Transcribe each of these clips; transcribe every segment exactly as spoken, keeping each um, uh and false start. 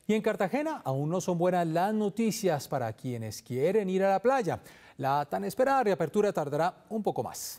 Y en Cartagena aún no son buenas las noticias para quienes quieren ir a la playa. La tan esperada reapertura tardará un poco más.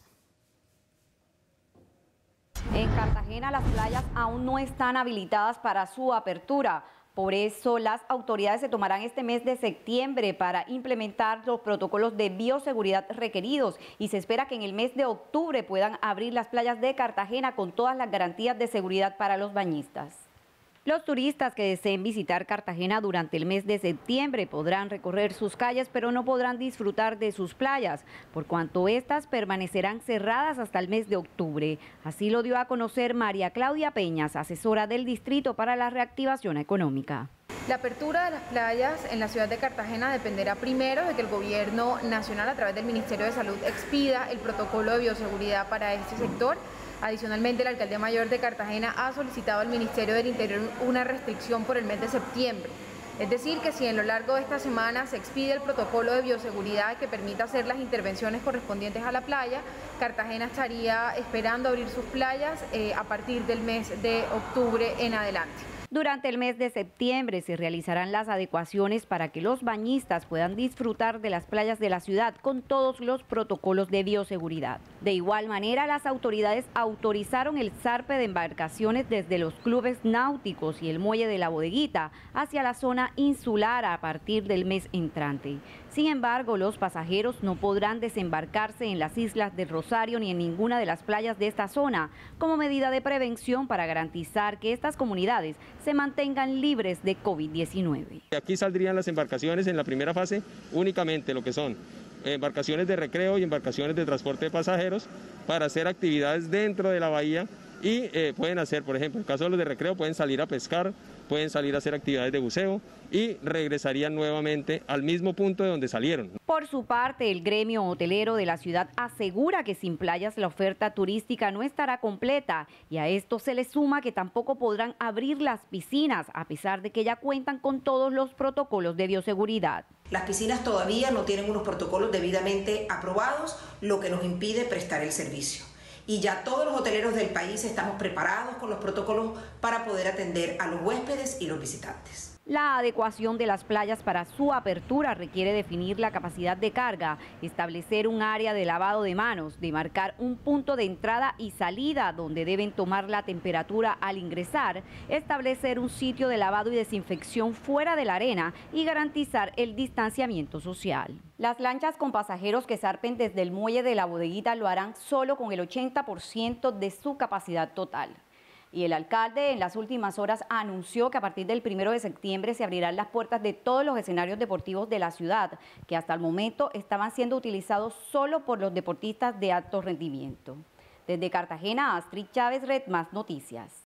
En Cartagena las playas aún no están habilitadas para su apertura. Por eso las autoridades se tomarán este mes de septiembre para implementar los protocolos de bioseguridad requeridos y se espera que en el mes de octubre puedan abrir las playas de Cartagena con todas las garantías de seguridad para los bañistas. Los turistas que deseen visitar Cartagena durante el mes de septiembre podrán recorrer sus calles, pero no podrán disfrutar de sus playas, por cuanto estas permanecerán cerradas hasta el mes de octubre. Así lo dio a conocer María Claudia Peñas, asesora del Distrito para la Reactivación Económica. La apertura de las playas en la ciudad de Cartagena dependerá primero de que el gobierno nacional, a través del Ministerio de Salud, expida el protocolo de bioseguridad para este sector. Adicionalmente, la Alcaldía Mayor de Cartagena ha solicitado al Ministerio del Interior una restricción por el mes de septiembre. Es decir, que si en lo largo de esta semana se expide el protocolo de bioseguridad que permita hacer las intervenciones correspondientes a la playa, Cartagena estaría esperando abrir sus playas eh, a partir del mes de octubre en adelante. Durante el mes de septiembre se realizarán las adecuaciones para que los bañistas puedan disfrutar de las playas de la ciudad con todos los protocolos de bioseguridad. De igual manera, las autoridades autorizaron el zarpe de embarcaciones desde los clubes náuticos y el muelle de la Bodeguita hacia la zona insular a partir del mes entrante. Sin embargo, los pasajeros no podrán desembarcarse en las islas del Rosario ni en ninguna de las playas de esta zona, como medida de prevención para garantizar que estas comunidades se mantengan libres de COVID diecinueve. Aquí saldrían las embarcaciones en la primera fase únicamente lo que son embarcaciones de recreo y embarcaciones de transporte de pasajeros para hacer actividades dentro de la bahía y eh, pueden hacer, por ejemplo, en el caso de los de recreo, pueden salir a pescar, pueden salir a hacer actividades de buceo y regresarían nuevamente al mismo punto de donde salieron. Por su parte, el gremio hotelero de la ciudad asegura que sin playas la oferta turística no estará completa y a esto se le suma que tampoco podrán abrir las piscinas a pesar de que ya cuentan con todos los protocolos de bioseguridad. Las piscinas todavía no tienen unos protocolos debidamente aprobados, lo que nos impide prestar el servicio. Y ya todos los hoteleros del país estamos preparados con los protocolos para poder atender a los huéspedes y los visitantes. La adecuación de las playas para su apertura requiere definir la capacidad de carga, establecer un área de lavado de manos, demarcar un punto de entrada y salida donde deben tomar la temperatura al ingresar, establecer un sitio de lavado y desinfección fuera de la arena y garantizar el distanciamiento social. Las lanchas con pasajeros que zarpen desde el muelle de la Bodeguita lo harán solo con el ochenta por ciento de su capacidad total. Y el alcalde en las últimas horas anunció que a partir del primero de septiembre se abrirán las puertas de todos los escenarios deportivos de la ciudad, que hasta el momento estaban siendo utilizados solo por los deportistas de alto rendimiento. Desde Cartagena, Astrid Chávez, Red Más Noticias.